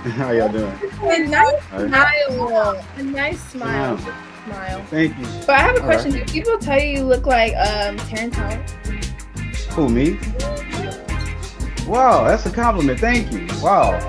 How y'all doing? A nice All right. smile. A nice smile. Yeah. Smile. Thank you. But I have a All question. right. Do people tell you look like Terrence Howard? Who, me? Wow, that's a compliment. Thank you. Wow.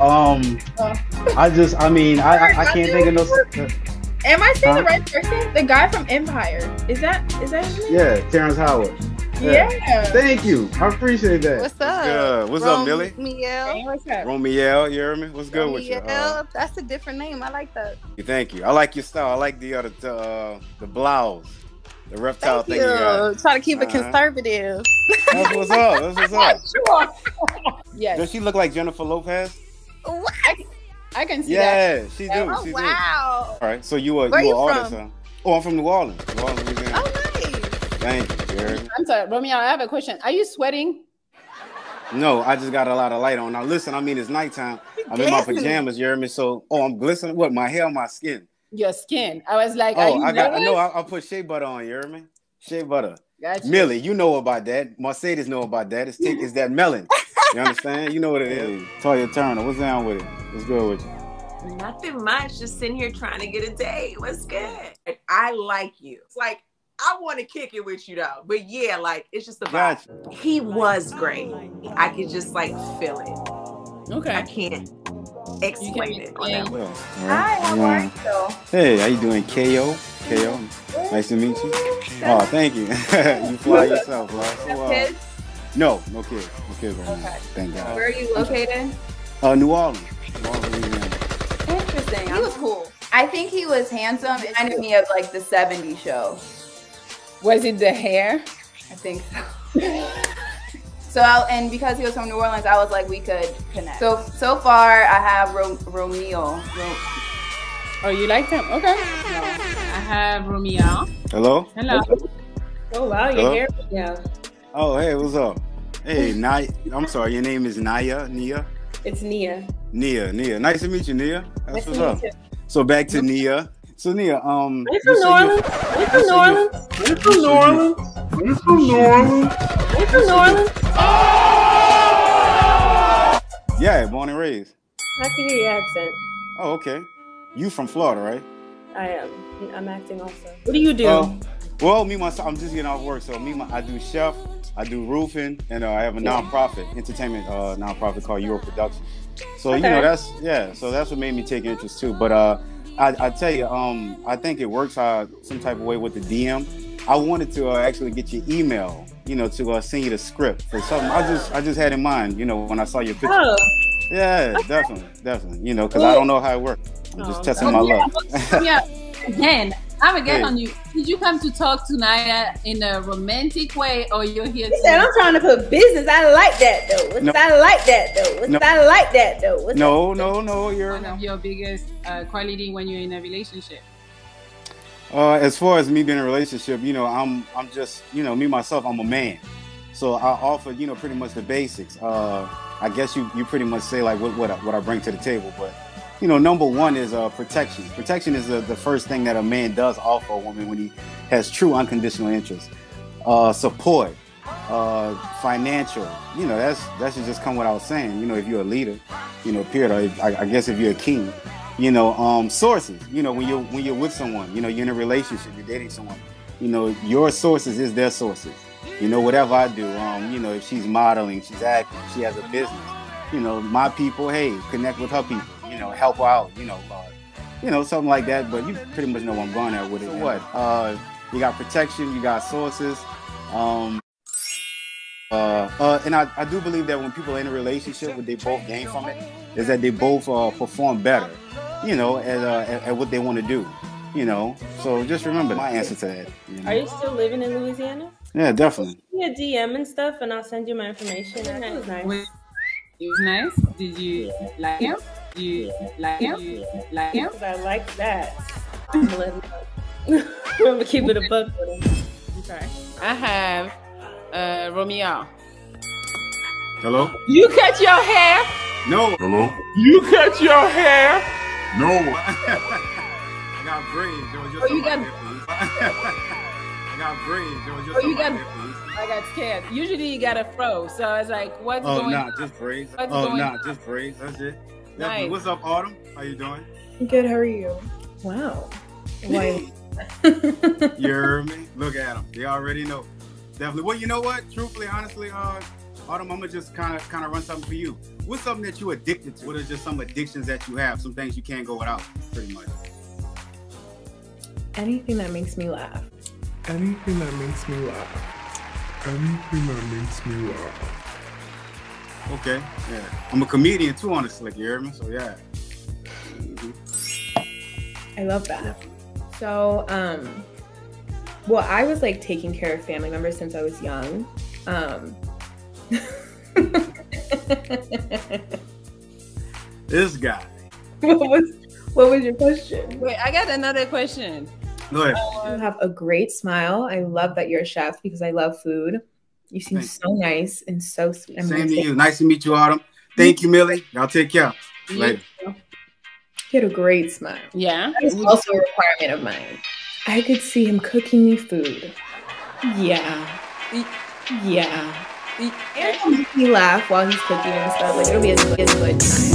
I mean, I can't think of no. Am I saying Huh? the right person? The guy from Empire. Is that his name? Yeah, Terrence Howard. Yeah. Thank you. I appreciate that. What's up? Good. What's up, Millie? Hey, what's up? Romiel, you hear me? What's good with you? Romiel, that's a different name. I like that. Thank you. I like your style. I like the blouse, the reptile Thank thing you got. you. Try to keep it conservative. That's what's up. That's what's up. Yes. Does she look like Jennifer Lopez? What? I can see that. Yeah, she do. Oh, She do. wow. All right. So you are Where you artist, from? huh? Oh, I'm from New Orleans. New Orleans, Louisiana. Oh, nice. Thank you. You heard me? I'm sorry, Romeo, I have a question. Are you sweating? No, I just got a lot of light on. Now listen, I mean it's nighttime. I'm in my Glistening. pajamas. You hear me? So, I'm glistening. What? My hair, my skin. Your skin. I was like, are Oh, you I nervous? know. I put shea butter on. You hear me? Shea butter. Gotcha. Millie, you know about that. Mercedes know about that. It's that melon. You understand? You know what it is. Toya Turner, what's down with it? What's good with you? Nothing much. Just sitting here trying to get a date. What's good? I like you. It's like I want to kick it with you though. But yeah, like it's just a vibe. Gotcha. He was great. I could just like feel it. I Okay. can't explain it on that one. Yeah. All Hi, how Yeah. are you? Hey, how you doing, KO? KO, nice to meet you. Oh, thank you. You fly yourself, bro. So, Kids? no kids. No kids right now. Thank God. Where are you located? New Orleans. New Orleans, Louisiana. Interesting. He was cool. I think he was handsome. It reminded me of like the '70s show. Was it the hair? I think so. And because he was from New Orleans, I was like, we could connect. So far, I have Romeo. Oh, you like him? Okay. I have Romeo. Hello? Hello. Oh wow, Hello? your hair. Yeah. Oh, hey, what's up? Hey, I'm sorry, your name is Nia? It's Nia. Nia. Nice to meet you, Nia. That's Nice what's to up. meet you. So back to Nia. So Nia, Are you you from New say Orleans? Are you from New Orleans? Are you from New Orleans? Are you from New Orleans? Are you from New Orleans? Yeah, born and raised. I can hear your accent. Oh, okay. You from Florida, right? I am. I'm acting also. What do you do? Well, me myself, I'm just getting off work. So I do chef, I do roofing, and I have a nonprofit, entertainment nonprofit called Euro Production. So you know so that's what made me take interest too. But I tell you, I think it works some type of way with the DM. I wanted to actually get your email, to send you the script for something I just had in mind, when I saw your picture. Oh. Yeah, definitely, because I don't know how it works. I'm just testing my luck. Yeah. Again, I'm again Hey. on you. Did you come to talk to Naya in a romantic way, or you're here He said, I'm trying to put business. I like that though. No. I like that though. No. I like that though. No, you're one of your biggest quality when you're in a relationship? as far as me being in a relationship, I'm just, me myself, I'm a man. So I offer, pretty much the basics. I guess you pretty much say like what I bring to the table, but number one is protection. Protection is the first thing that a man does offer a woman when he has true unconditional interest. Support, financial, that should just come without saying. If you're a leader, period. Or I guess if you're a king, sources. When you're with someone, you're in a relationship, you're dating someone. Your sources is their sources. Whatever I do, if she's modeling, she's acting, she has a business. My people, hey, connect with her people. Help her out. Something like that. But you pretty much know where I'm going at with it. So what? You got protection, you got sources. And I do believe that when people are in a relationship, what they both gain from it is that they both perform better, at what they want to do. So just remember my answer to that. Are you still living in Louisiana? Yeah, definitely. Send me a DM and stuff, and I'll send you my information. That was nice. Wait, he was nice. Did you like him? Do you like him? Like him? Because I like that. I'm gonna let him know. I'm gonna keep it a buck with him. Okay. I have Romeo. Hello? You cut your hair? No. Hello? You cut your hair? No. I got braids. Oh, you got. I got braids. Oh, you got. I got scared. Usually you got a fro, so I was like, what's going on? Just braids. What's going on? Just braids. That's it. Definitely. What's up, Autumn? How you doing? Good. How are you? Wow. Why? You heard me? Look at them. They already know. Definitely. Well, you know what? Truthfully, honestly, Autumn, I'm gonna just kind of run something for you. What's something that you addicted to? What are just some addictions that you have? Some things you can't go without, pretty much. Anything that makes me laugh. Anything that makes me laugh. Anything that makes me laugh. Okay, yeah. I'm a comedian too on the slick, you hear me? So yeah. I love that. So, well, I was like taking care of family members since I was young. This guy. What was your question? Wait, I got another question. Go ahead. You have a great smile. I love that you're a chef because I love food. You seem so nice and so sweet. Same to you. Nice to meet you, Autumn. Thank you, Millie. Y'all take care. Later. You had a great smile. Yeah. That is also a requirement of mine. I could see him cooking me food. Yeah. Yeah. And he'll make me laugh while he's cooking and stuff. Like, it'll be a good time.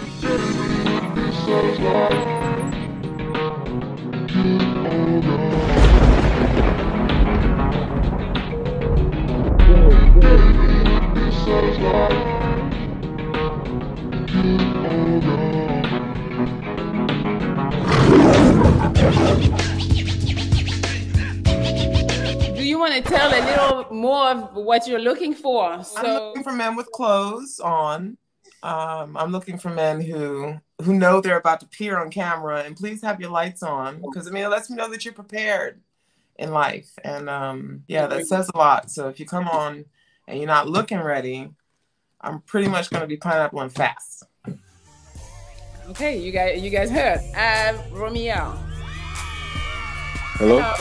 Do you want to tell a little more of what you're looking for? I'm looking for men with clothes on. I'm looking for men who know they're about to appear on camera, and please have your lights on, because I mean, it lets me know that you're prepared in life. And yeah, that says a lot. So if you come on and you're not looking ready, I'm pretty much going to be pineappling fast. Okay, you guys heard. Romeo. Hello?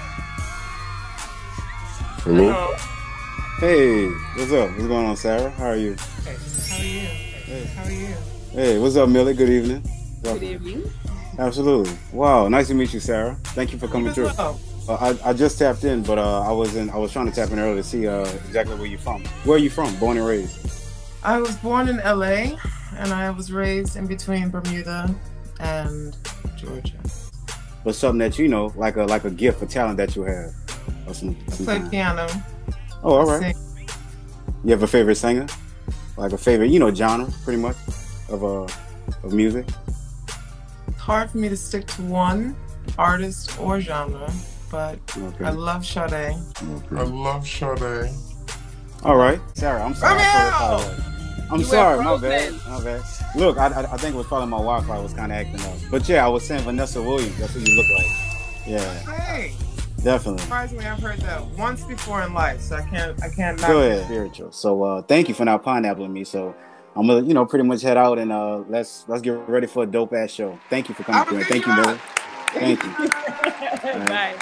Hello? Hey, what's up? What's going on, Sarah? How are you? Hey, how are you? Hey. How are you? Hey, what's up, Millie? Good evening. Good evening. Absolutely. Wow, nice to meet you, Sarah. Thank you for coming through. Well. I just tapped in, but I was trying to tap in earlier to see exactly where you're from. Where are you from? Born and raised? I was born in LA, and I was raised in between Bermuda and Georgia. But something that you know, like a gift or talent that you have. Or some I play piano. Oh, all right. You have a favorite singer? Like a favorite, genre, pretty much, of music? It's hard for me to stick to one artist or genre, but I love Sade. I love Sade. All right. Sarah, I'm sorry. I'm sorry, my bad. Look, I think it was probably my Wi-Fi was kind of acting up. But yeah, I was saying Vanessa Williams. That's who you look like. Yeah. Hey. Definitely. Surprisingly, I've heard that once before in life, so I can't not. Go ahead. Spiritual. So thank you for not pineappling me. So I'm gonna, pretty much head out and let's get ready for a dope ass show. Thank you for coming through. Thank you, Millie. Thank you. Bye.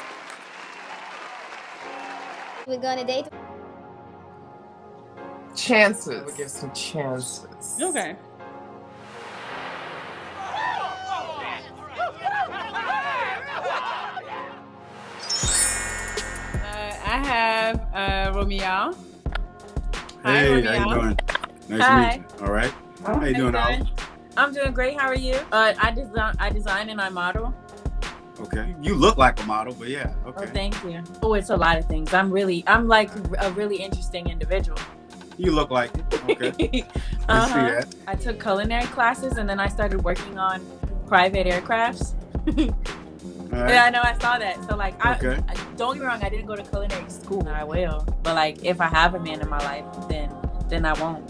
We're gonna date. Chances. We'll give some chances. Okay. I have Romeo. Hi, hey, Romeo. how you doing? Nice to meet you. All right. How you doing, Al? I'm doing great. How are you? I design and I model. Okay. You look like a model, but yeah. Okay. Oh, thank you. Oh, it's a lot of things. I'm like a really interesting individual. You look like it. Okay. See that. I took culinary classes and then I started working on private aircrafts. Right. Yeah, I know. I saw that. So like, I don't get me wrong. I didn't go to culinary school. I will, but like, if I have a man in my life, then I won't.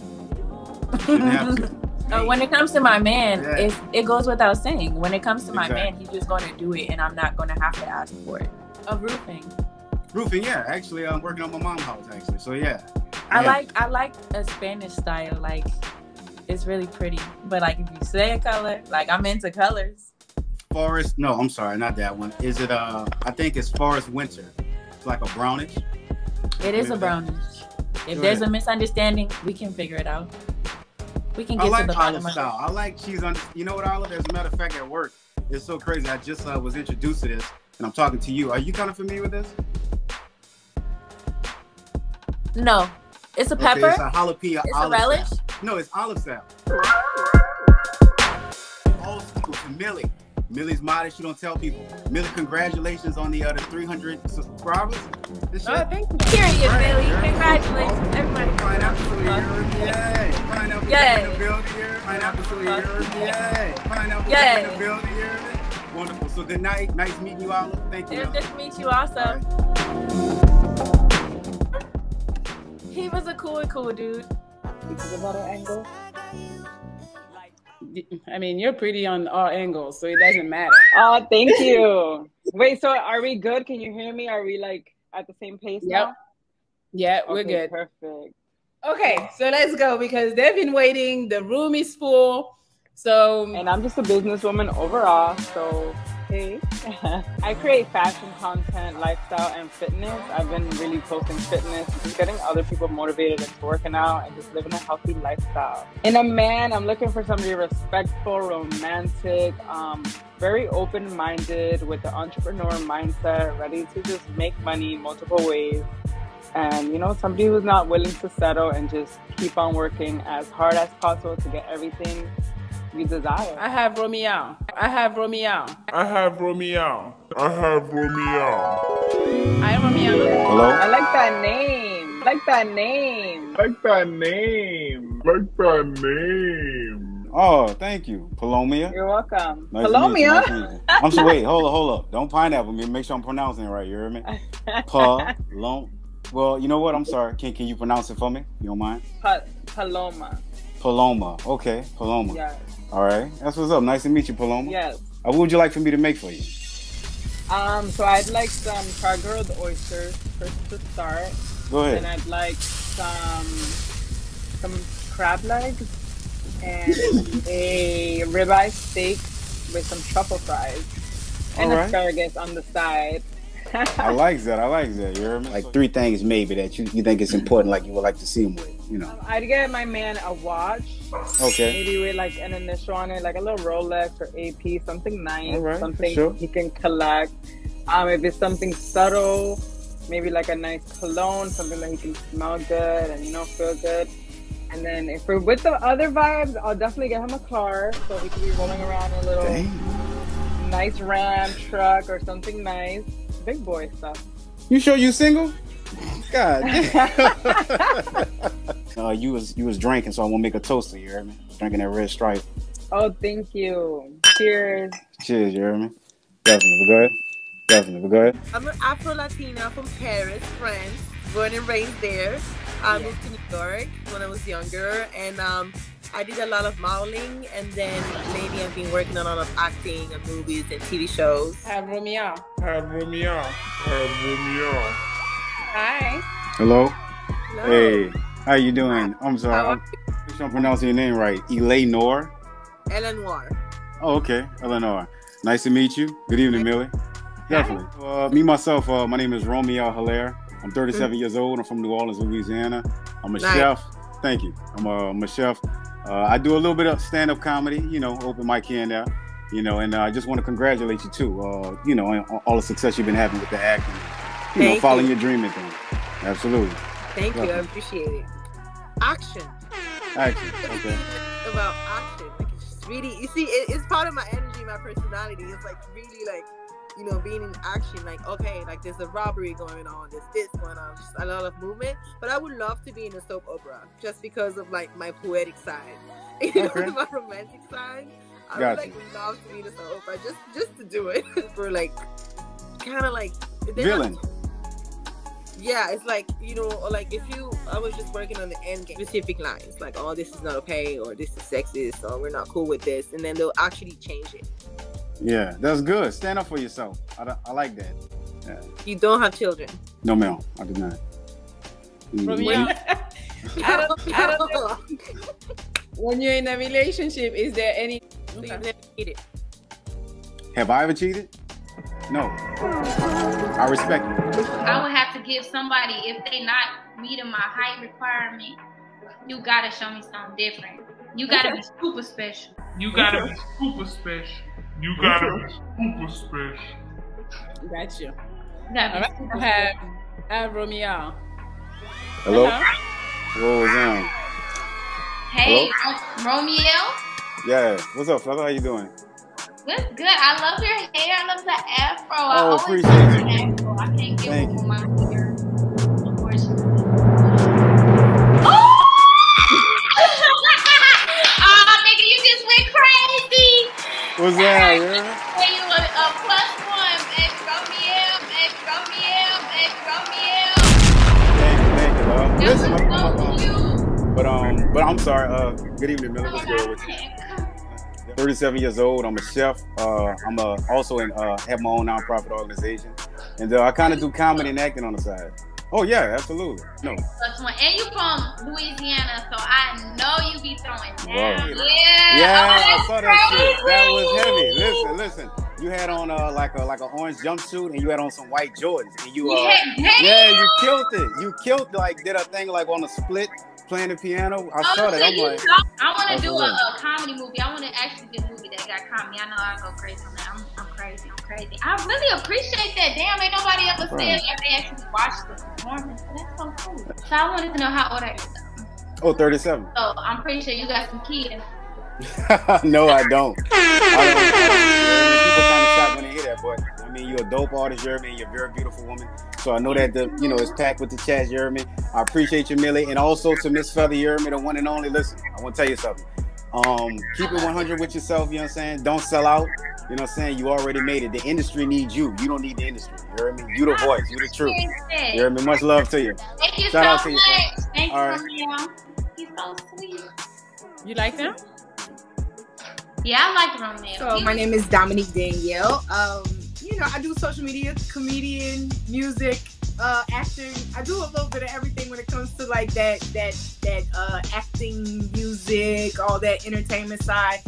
When it comes to my man, it goes without saying. When it comes to my man, he's just going to do it, and I'm not going to have to ask for it. Roofing. Roofing, yeah. Actually, I'm working on my mom's house. Actually, so yeah. I like a Spanish style. Like, it's really pretty. But like, if you say a color, like I'm into colors. Forest, no, I'm sorry, not that one. Is it I think it's Forest Winter. It's like a brownish. It is a brownish. If there's a misunderstanding, we can figure it out. We can get to the bottom of it. I like she's on. You know what, Olive? As a matter of fact, at work, it's so crazy. I just was introduced to this, and I'm talking to you. Are you kind of familiar with this? No, it's a pepper. It's a jalapeno. It's a relish. No, it's olive sap. also to Millie. Millie's modest. She don't tell people. Millie, congratulations on the 300 subscribers. Thank you. Period, Millie. Congratulations, everybody. Pineapple, yay! Pineapple in the building here. Pineapple, yay! Pineapple in the building here. Wonderful. So good night. Nice meeting you all. Thank you. Nice to meet you also. He was a cool dude. This is about an angle. I mean, you're pretty on all angles, so it doesn't matter. Oh, thank you. Wait, so are we good? Can you hear me? Are we like at the same pace now? Yeah, we're good. Perfect. Okay, so let's go because they've been waiting. The room is full. So, and I'm just a businesswoman overall. So, hey, I create fashion content, lifestyle, and fitness. I've been really posting fitness, just getting other people motivated into working out and just living a healthy lifestyle. In a man, I'm looking for somebody respectful, romantic, very open-minded with the entrepreneur mindset, ready to just make money multiple ways. And, you know, somebody who's not willing to settle and just keep on working as hard as possible to get everything you desire. I have Romeo. Hi, Romeo. Hello? I like that name. Oh, thank you, Palomia. You're welcome. Nice Palomia. I'm so wait, hold up. Don't pineapple me. Make sure I'm pronouncing it right. You hear me? Well, you know what? I'm sorry. Can you pronounce it for me? You don't mind? Paloma. Paloma. Okay, Paloma. Yes. All right. That's what's up. Nice to meet you, Paloma. Yes. What would you like for me to make for you? So I'd like some char-grilled oysters first to start. Go ahead. And I'd like some crab legs and a ribeye steak with some truffle fries and asparagus on the side. I like that. You hear me? Like 3 things maybe that you think it's important, like you would like to see him with, you know. I'd get my man a watch. Okay. Maybe with like an initial on it, like a little Rolex or AP, something nice, all right, something he can collect. If it's something subtle, maybe like a nice cologne, something that he can smell good and, you know, feel good. And then if we're with the other vibes, I'll definitely get him a car so he can be rolling around in a little nice Ram truck or something nice. Big boy stuff. You sure you single? God. You was drinking, so I want to make a toast to you. Hear me? Drinking that Red Stripe. Oh, thank you. Cheers. Cheers. You hear me? Definitely. But go ahead. I'm an Afro-Latina from Paris, France. Born and raised there. I moved to New York when I was younger, and I did a lot of modeling, and then lately I've been working on a lot of acting and movies and TV shows. Have Romeo. Hi. Hello. Hey, how you doing? I'm sorry. I'm not pronouncing your name right. Eleanor. Eleanor. Oh, okay. Eleanor. Nice to meet you. Good evening, Millie. Definitely. Me, myself, my name is Romeo Hilaire. I'm 37 years old. I'm from New Orleans, Louisiana. I'm a chef. Thank you. I'm a chef. I do a little bit of stand-up comedy, you know, open mic here and there, you know, and I just want to congratulate you too, you know, on all the success you've been having with the acting, you know, following your dream and things. Absolutely. Thank you. I appreciate it. Action. Okay. About action. Like, it's just really, you see, it's part of my energy, my personality. It's like really like, you know, being in action, like, okay, like there's a robbery going on, there's this going on, just a lot of movement. But I would love to be in a soap opera just because of like my poetic side, you know, my romantic side. I would like love to be in a soap opera just to do it for like kind of like villain. Yeah, it's like, you know, like I was just working on the end game, specific lines, like, oh, this is not okay, or this is sexist, or we're not cool with this, and then they'll actually change it. Yeah, that's good. Stand up for yourself. I like that. Yeah. You don't have children? No, ma'am. I do not. I don't know. When you're in a relationship, is there any... You've never cheated? Have I ever cheated? No. I respect you. I would have to give somebody, if they not meeting my height requirement, you gotta show me something different. You gotta be super special. Got you. I have Romeo. Hello? What was Hey, Romeo? Yeah. What's up, fella? How you doing? That's good. I love your hair. I love the afro. I Oh, always appreciate love you. the afro. I can't get Thank one you. with my hair, unfortunately. Oh! Oh, nigga, you just went crazy. What's that, yeah? Hey, you a +1, baby. Romeo, baby. Romeo, baby. Romeo. Thank you, dog. Listen, That was so cute. but I'm sorry. Good evening, Millie. What's good with you? 37 years old. I'm a chef. I'm also have my own nonprofit organization, and I kind of do comedy and acting on the side. Oh yeah, absolutely. No. +1. And you from Louisiana, so I know you be throwing down. Wow. Yeah, I saw that shit. That was crazy. heavy. Listen. You had on like an orange jumpsuit, and you had on some white Jordans, and you you killed it. You killed did a thing like on a split, playing the piano. I saw that. I'm like, I want to do a comedy movie. I want to actually do a movie that got comedy. I know I go crazy on that. I'm crazy. I really appreciate that. Damn, ain't nobody ever said like they actually watched the performance. That's so cool. So I wanted to know how old are you? oh, 37. So I'm pretty sure you got some kids. No, I don't. People kind of shocked when they hear that, but I mean, you're a dope artist, you hear me? You're a very beautiful woman. So I know that it's packed with the chats, you hear me? I appreciate you, Millie, and also to Miss Feather, you hear me? The one and only. Listen, I want to tell you something. Keep it 100 with yourself, you know what I'm saying? Don't sell out. You know what I'm saying? You already made it. The industry needs you. You don't need the industry. You hear me? You the voice. You the truth. You hear me? Much love to you. Thank you Shout so out to you, much. Thank you, all right. Romeo. He's so sweet. You like them? Yeah, I like Romeo. So my name is Dominique Danielle. I do social media, comedian, music, acting. I do a little bit of everything when it comes to like that acting, music, all that entertainment side.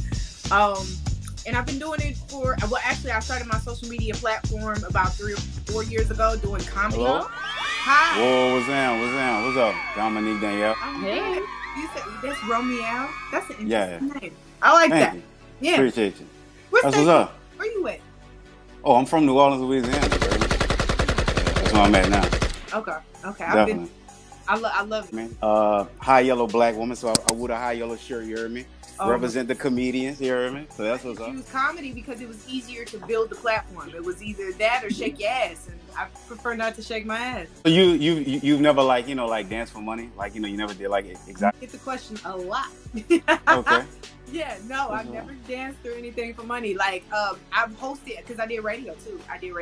And I've been doing it I started my social media platform about 3 or 4 years ago doing comedy. Hello? Hi. Whoa, what's down? What's up? Dominique Danielle. Hey. You said that's Romeo. That's an interesting name. I like Thank that. you. Yeah. Appreciate you. What's That's what's up. Where you at? Oh, I'm from New Orleans, Louisiana, baby. That's where I'm at now. Okay. Definitely. I love it. Man. High yellow black woman, so I wore a high yellow shirt, you heard me? Represent the comedians, you heard me? So that's what's up. I choose comedy because it was easier to build the platform. It was either that or shake your ass, and I prefer not to shake my ass. So you've never danced for money? Like, you never did exactly. Get the question a lot. Okay. Yeah, no, I've never danced or anything for money. Like, I've hosted, because I did radio too.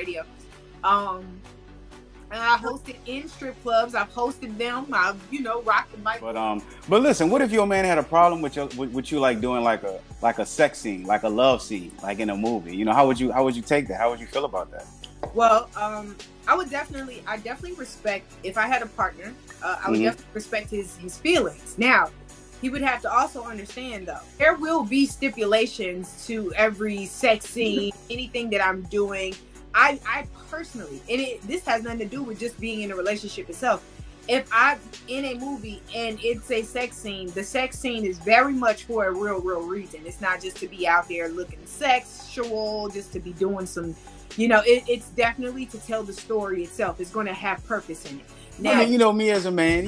And I hosted in strip clubs. I've hosted them. I've, rocked the mic. But listen, what if your man had a problem with you like doing like a sex scene, like a love scene, like in a movie? How would you take that? How would you feel about that? Well, I definitely respect, if I had a partner, I would definitely respect his feelings. Now, he would have to also understand, though, there will be stipulations to every sex scene, anything that I'm doing. I personally, and this has nothing to do with just being in a relationship itself. If I'm in a movie and it's a sex scene, the sex scene is very much for a real reason. It's not just to be out there looking sexual, just to be doing some, it's definitely to tell the story itself. It's going to have purpose in it. Now, I mean, me as a man,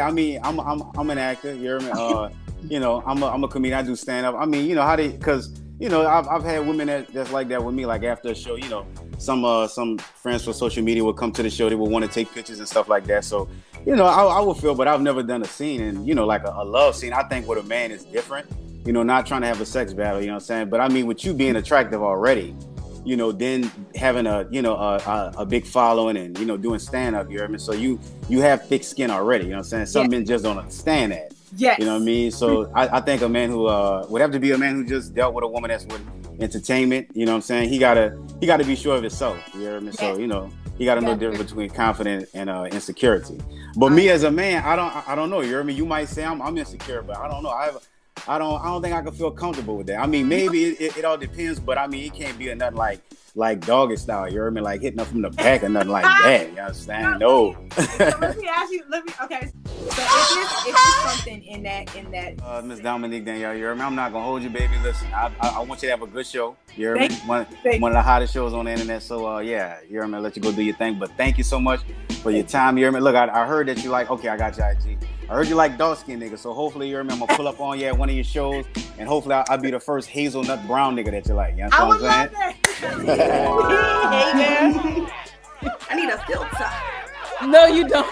I'm an actor. You hear me? I'm a comedian. I do stand up. I mean, because I've had women that's like that with me. Like after a show, some friends for social media would come to the show. They would want to take pictures and stuff like that. So, I would feel, but I've never done a scene, and like a love scene. I think with a man is different. Not trying to have a sex battle. You know what I'm saying? But I mean, with you being attractive already, then having a big following and doing stand up. You hear me? So you have thick skin already. You know what I'm saying? Some men just don't understand that. Yes. You know what I mean? So I think a man who would have to be a man who just dealt with a woman that's with entertainment. You know what I'm saying? He gotta be sure of himself. You hear me? So he gotta know the difference between confidence and insecurity. But me as a man, I don't know. You hear me? You might say I'm insecure, but I don't know. I don't think I can feel comfortable with that. I mean, maybe it all depends, but I mean, it can't be nothing like doggy style. You hear me? Like hitting up from the back or nothing like that. You understand? No. So let me ask you. Okay. So if there's something in that. Miss Dominique Danielle, you hear me? I'm not gonna hold you, baby. Listen, I want you to have a good show. You hear me? One of the hottest shows on the internet. So yeah, you hear me? I'll let you go do your thing. But thank you so much for your time. You hear me? Look, I heard that you like. Okay, I got your IG. I heard you like dark skin niggas, so hopefully you remember. I'm gonna pull up on you at one of your shows, and hopefully I'll be the first hazelnut brown nigga that you like. You know I what would I'm love saying? that. Hey, girl. I need a filter. No, you don't.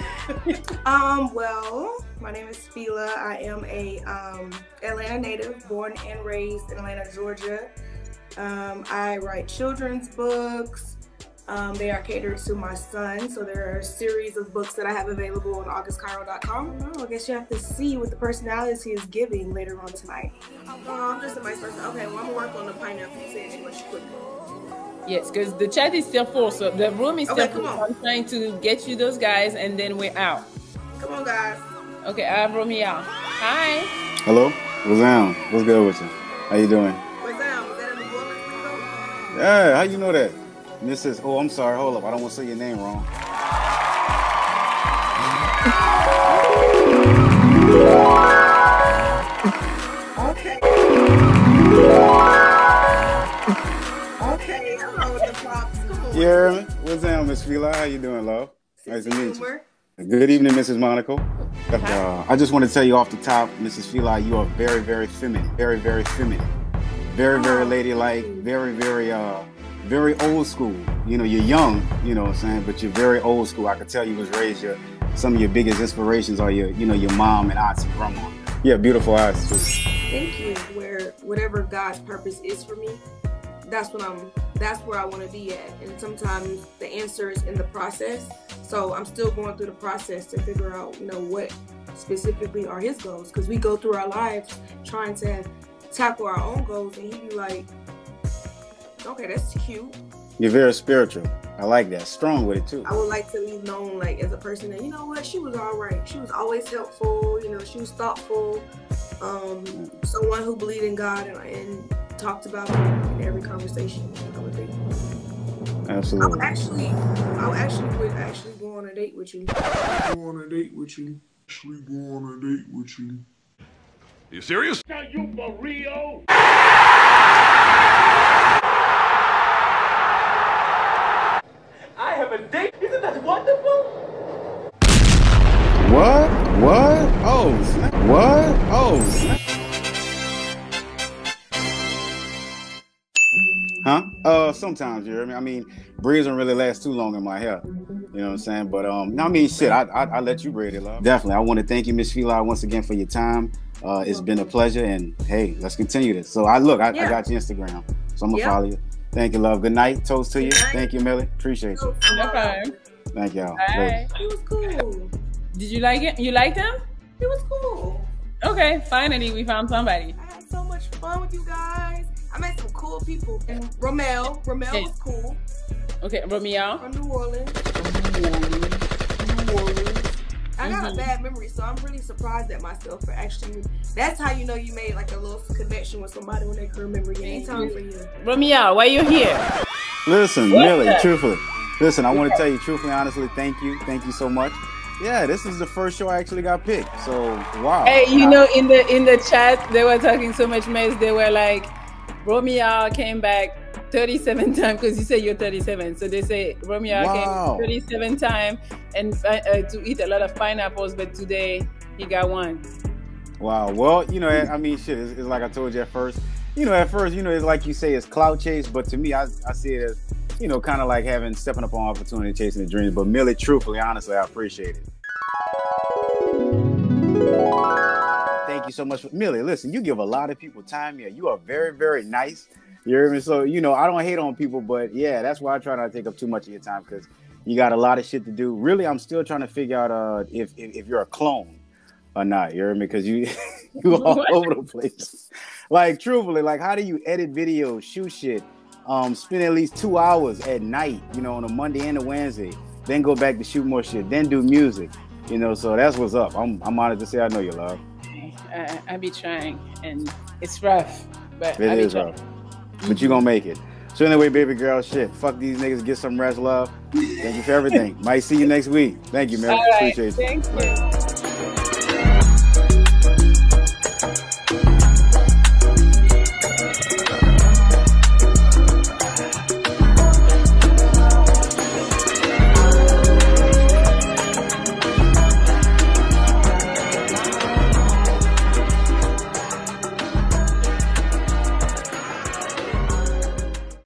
Well, my name is Fila. I am a Atlanta native, born and raised in Atlanta, Georgia. I write children's books. They are catered to my son, so there are a series of books that I have available on augustcairo.com. I guess you have to see what the personality is giving later on tonight. I'm just a nice person. Okay, well, I'm gonna work on the pineapple sandwich quickly. Yes, because the chat is still full, so the room is still full. I'm trying to get you those guys, and then we're out. Come on, guys. Okay, I have Romy out. Hi. Hello, what's down? What's good with you? How you doing? What's down? Was that in the book? Yeah, how you know that? Mrs. Oh, I'm sorry. Hold up. I don't want to say your name wrong. Okay. Okay. Hello, the props. Come on. Yeah, what's down, Miss Fila? How you doing, love? Nice to meet you. Good evening, Mrs. Monaco. I just want to tell you off the top, Mrs. Fila, you are very, very feminine. Very, very feminine. Very, very ladylike. Very, very old school. You know, you're young, you know what I'm saying, but you're very old school. I could tell you was raised some of your biggest inspirations are your mom and aunts and grandma. Yeah, beautiful eyes too. Thank you. Whatever God's purpose is for me, that's where I want to be at. And sometimes the answer is in the process. So I'm still going through the process to figure out, what specifically are his goals. Because we go through our lives trying to tackle our own goals, and he'd be like, okay, that's cute. You're very spiritual. I like that. Strong with it too. I would like to be known like as a person that, she was all right. She was always helpful. She was thoughtful. Someone who believed in God and talked about it in every conversation. I would think. Absolutely. I would actually go on a date with you. Go on a date with you. Actually go on a date with you. Are you serious? Are you for real? I have a date. Isn't that wonderful? What? Oh, snap. What? Oh, snap. Huh? Sometimes, you hear me? I mean, braids don't really last too long in my hair. You know what I'm saying? But shit, I let you braid it, love. Definitely. I want to thank you, Miss Fila, once again for your time. It's been a pleasure, and hey, let's continue this. So I got your Instagram, so I'm gonna follow you. Thank you, love. Good night. Toast to you. Thank you, Millie. Appreciate you. No problem. Thank y'all. Bye. It was cool. Did you like it? You liked him? It was cool. Okay, finally we found somebody. I had so much fun with you guys. I met some cool people. And Romel was cool. Okay, Romeo. From New Orleans. I got a bad memory, so I'm really surprised at myself for actually. That's how you know you made like a little connection with somebody when they can remember you. Anytime for you. Romeo, why you here? Listen, Millie, truthfully. Listen, I want to tell you truthfully, honestly, thank you. Thank you so much. Yeah, this is the first show I actually got picked. So, wow. Hey, in the chat, they were talking so much mess. They were like, Romeo came back 37 times because you say you're 37. So they say Romeo came 37 times and to eat a lot of pineapples, but today he got one. Wow. Well, I mean, shit, it's like I told you at first. At first, it's like you say, it's clout chase, but to me, I see it as, kind of like stepping up on opportunity, chasing the dreams. But Millie, truthfully, honestly, I appreciate it. Thank you so much. Millie, listen, you give a lot of people time here. You are very, very nice. You hear me? So, I don't hate on people, but yeah, that's why I try not to take up too much of your time because you got a lot of shit to do. Really, I'm still trying to figure out if you're a clone or not. You hear me? Because you all over the place. Like, truthfully, like, how do you edit videos, shoot shit, spend at least 2 hours at night, on a Monday and a Wednesday, then go back to shoot more shit, then do music, so that's what's up. I'm honored to say I know you, love. I be trying, and it's rough, but it is rough. But you gonna make it. So anyway, baby girl, shit, fuck these niggas, get some rest, love. Thank you for everything. Might see you next week. Thank you, man. All right. Appreciate you. Thank you.